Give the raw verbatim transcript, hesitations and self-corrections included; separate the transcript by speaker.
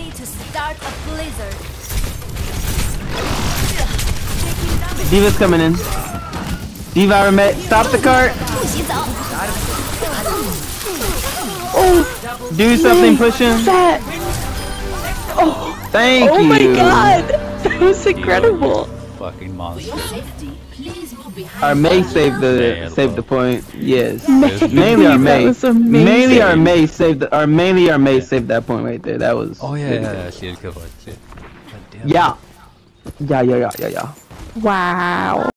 Speaker 1: ready to start a blizzard.
Speaker 2: D.Va's coming in. D.Va, our mate. Stop the cart. Oh, do something, push him.
Speaker 3: Oh,
Speaker 2: Thank
Speaker 3: oh
Speaker 2: you.
Speaker 3: my god, that was incredible.
Speaker 4: Fucking monster.
Speaker 2: Our May saved the saved the point. Yes.
Speaker 3: May,
Speaker 2: Mainly our May.
Speaker 3: That was amazing.
Speaker 2: Mainly our May saved the, our mainly our May saved that point right there. That was.
Speaker 4: Oh yeah, yeah, yeah. Shield cover. Shit. God damn.
Speaker 2: Yeah. Yeah, yeah, yeah, yeah, yeah.
Speaker 3: Wow.